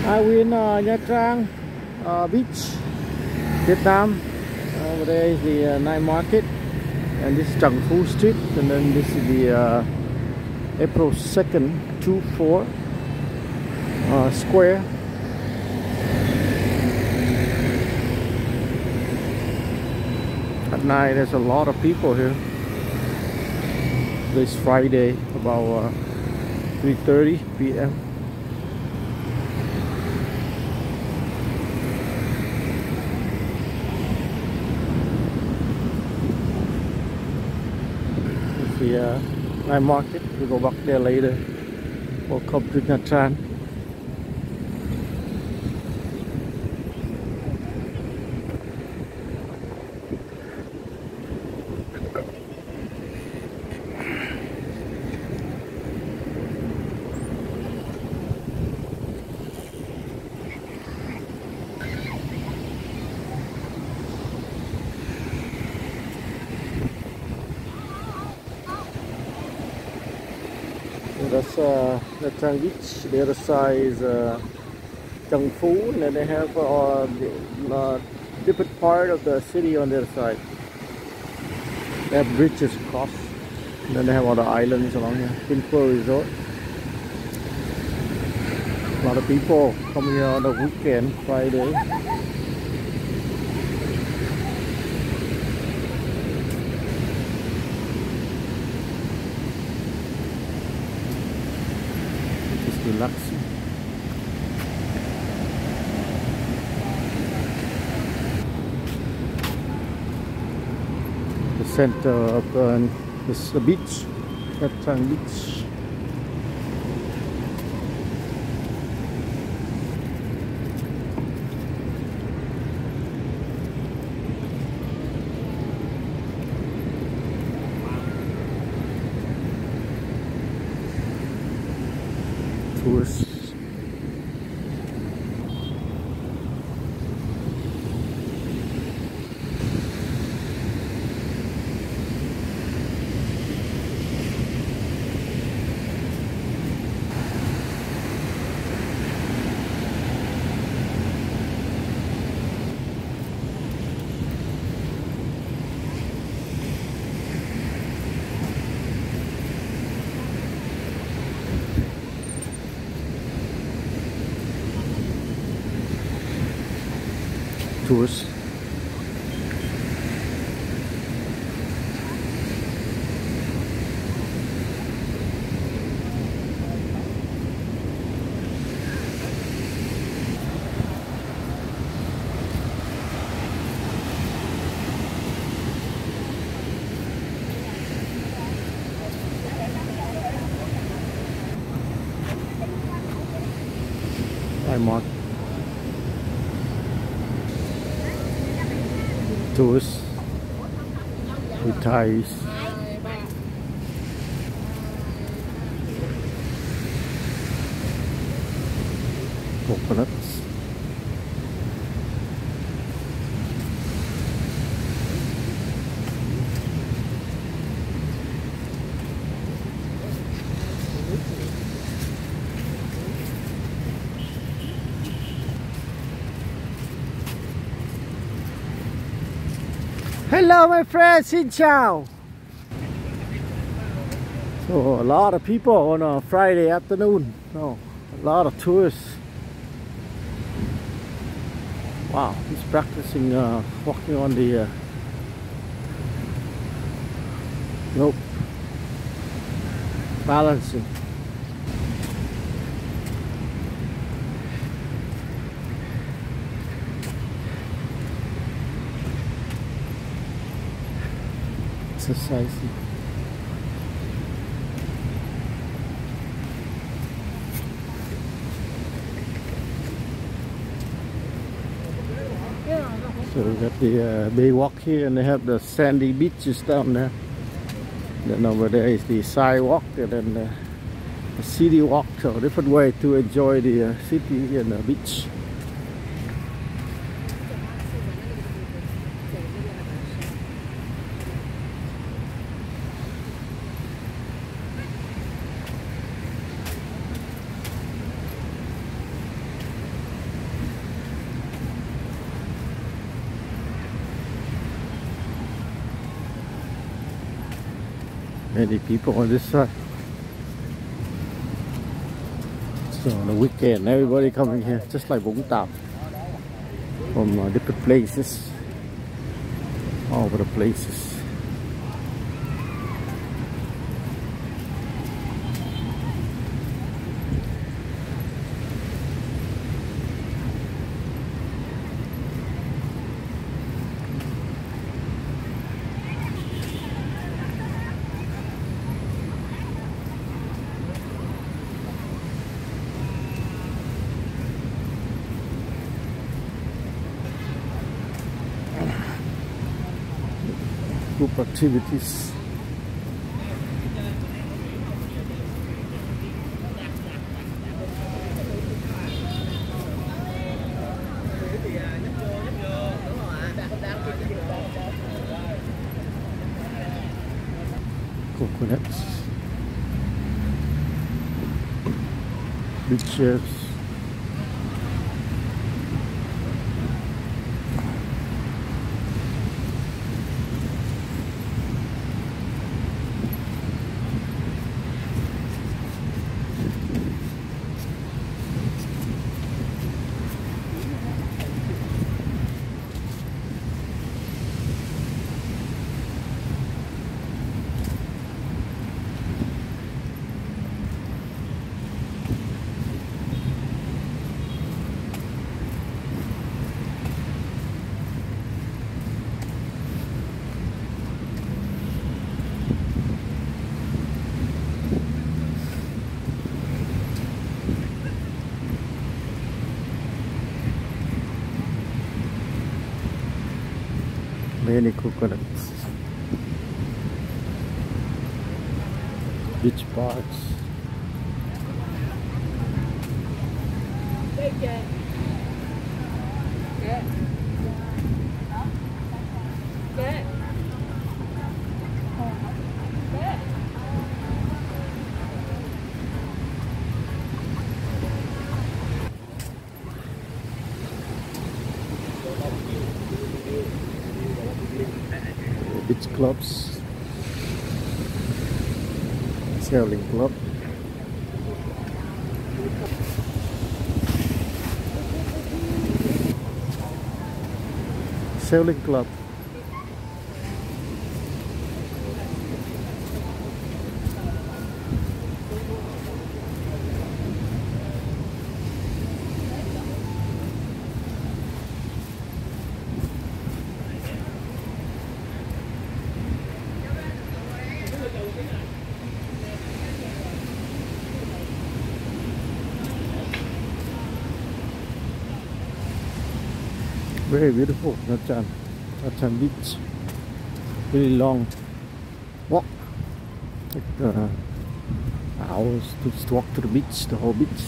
We're in Nha Trang Beach, Vietnam. Over there is the night market, and this is Trần Phú Street, and then this is the April 2nd 24 square. At night there's a lot of people here. This Friday about 3:30 p.m. The night market. We'll go back there later. Welcome to Nha Trang. That's Nha Trang Beach. The other side is Trần Phú, and then they have different part of the city on the other side. They have bridges across, and then they have other islands along here. Vinpearl Resort. A lot of people coming here on the weekend, Friday. Relaxing. The center of this the beach, Nha Trang Beach. Tourists. Tours. Hi, Mark. Tourists with ties. Coconuts. Hello my friend, xin chào. So a lot of people on a Friday afternoon. Oh, a lot of tourists. Wow, he's practicing walking on the nope, balancing. Exercising. So we got the bay walk here, and they have the sandy beaches down there. Then over there is the sidewalk, and then the city walk. So different way to enjoy the city and the beach. Many people on this side. So on the weekend, everybody coming here, just like Vũng Tàu, from different places, all over the places. Group activities. Coconuts, beaches. Many coconuts, beach parks. Beach clubs, sailing club, sailing club. Very beautiful, Nha Trang beach. Really long walk, like hours to just walk to the beach, the whole beach.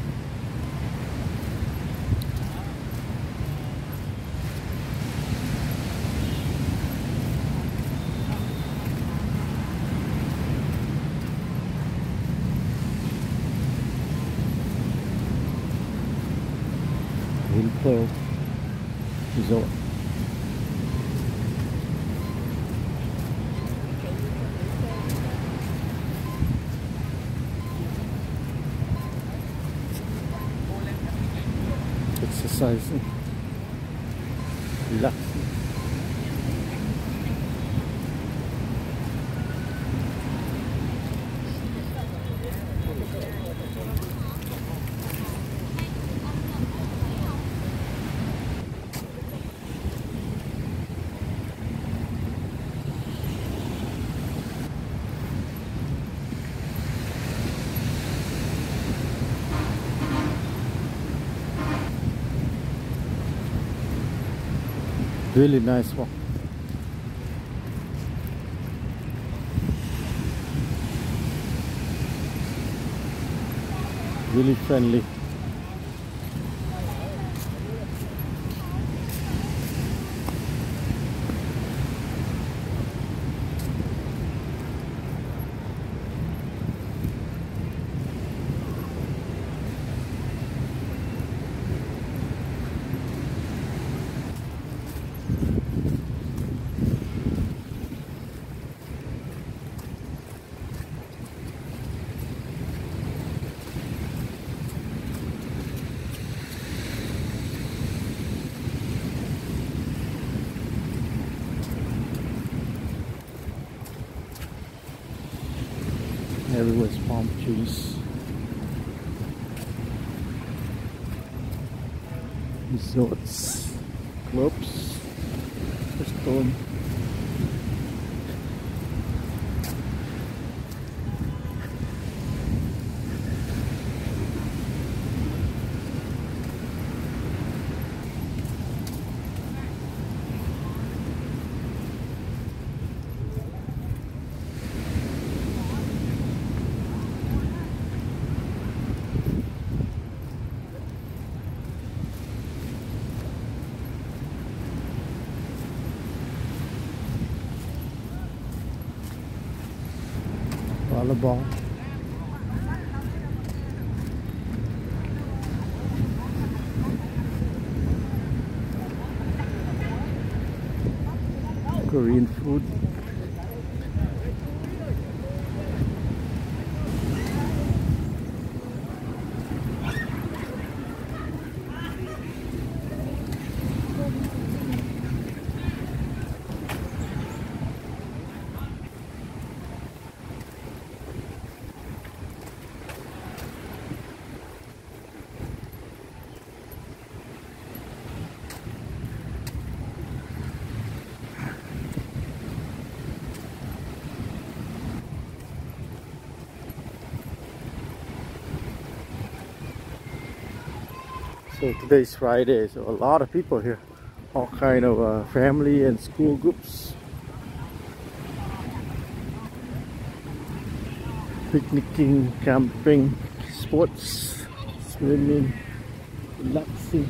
Hillpearl Resort. Exercising, relaxing. Really nice walk. Really friendly. everywhere's palm trees. Resorts, clubs, stone. Volleyball. Korean food. So today's Friday, so a lot of people here, all kind of family and school groups, picnicking, camping, sports, swimming, relaxing.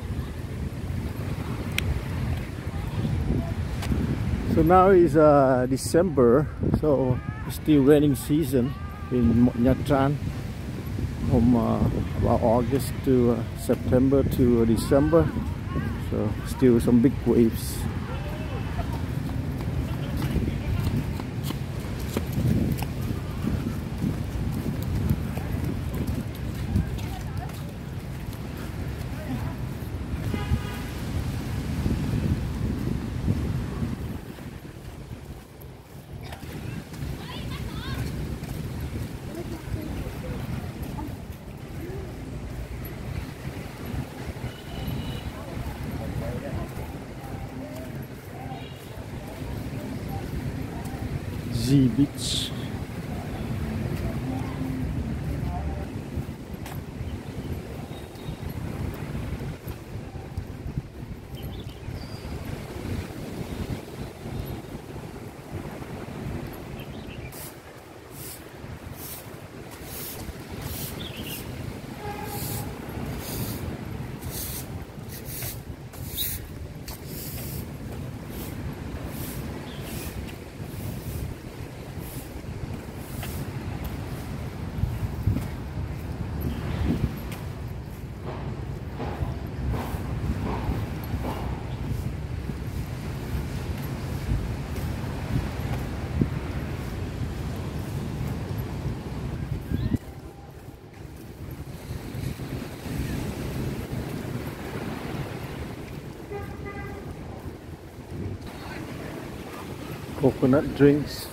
So now is December, so it's still raining season in Nha Trang. From about August to September to December, so still some big waves. Z Beach. Coconut drinks.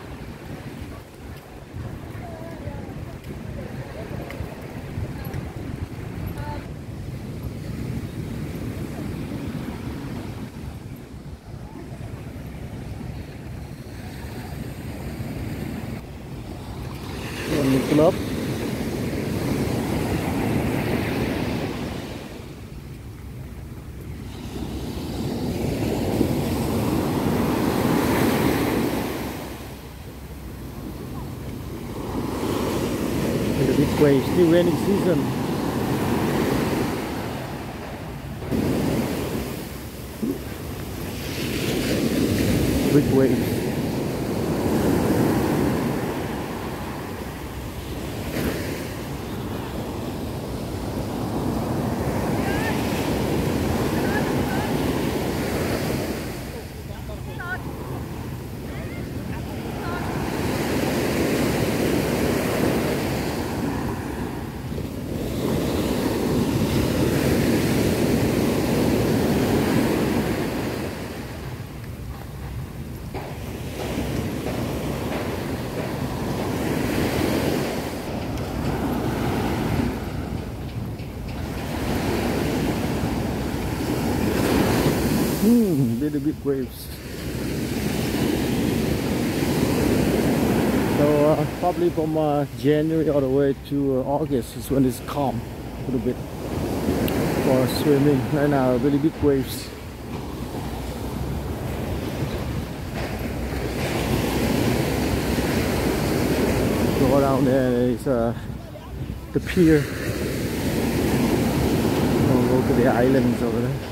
On the club. The big waves, still raining season. Big waves. Very big waves. So probably from January all the way to August is when it's calm a little bit for swimming. Right now, really big waves. Go down there is the pier. We'll go to the islands over there.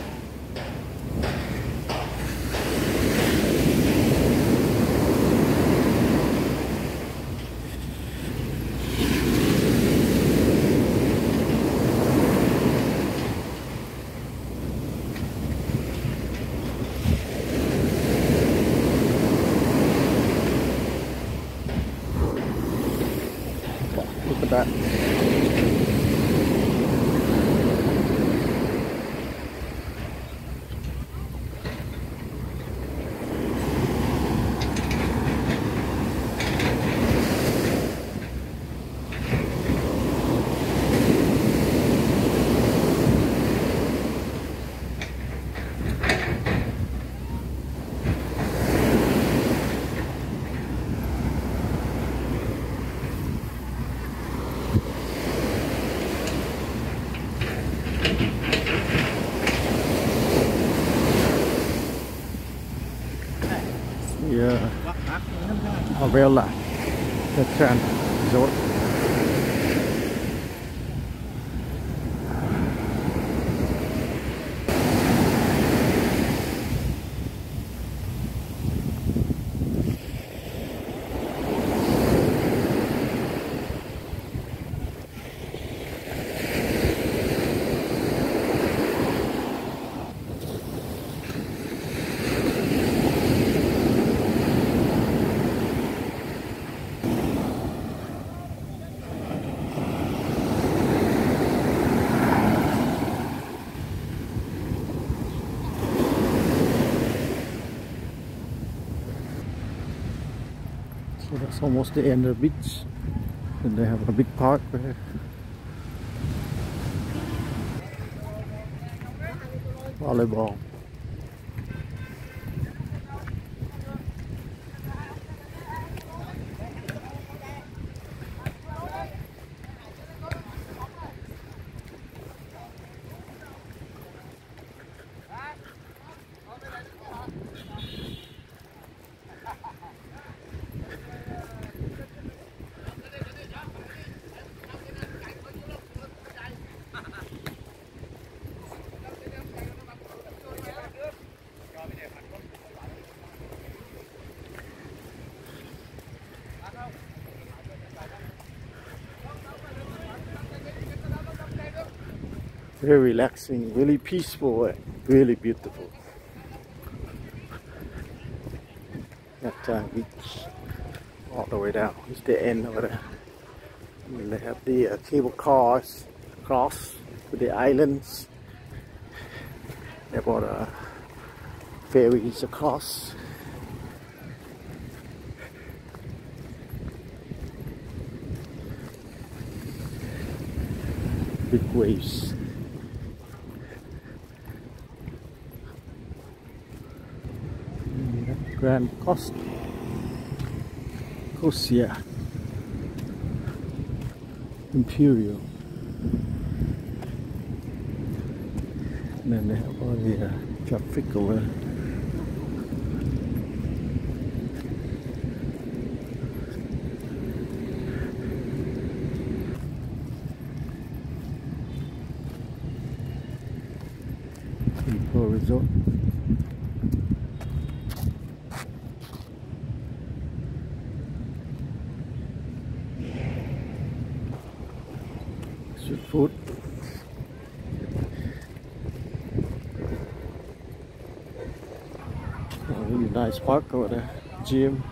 Look at that. Avella, the Grand Resort. So that's almost the end of the beach, and they have a big park there. Volleyball. Very relaxing, really peaceful, really beautiful. That beach all the way down. It's the end over there. And they have the cable cars across to the islands. They brought ferries across. Big waves. Grand Cosia Imperial, and then they have all the traffic over there. Imperial Resort. Street food. A really nice park over there. Gym.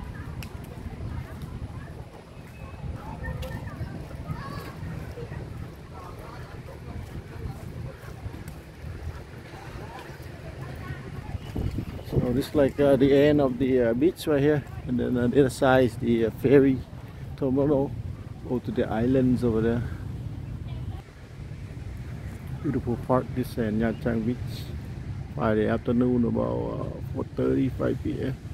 So this is like the end of the beach right here, and then on the other side is the ferry terminal. Go to the islands over there. Beautiful park, this Nha Trang Beach. Friday afternoon about 4:30, 5 p.m.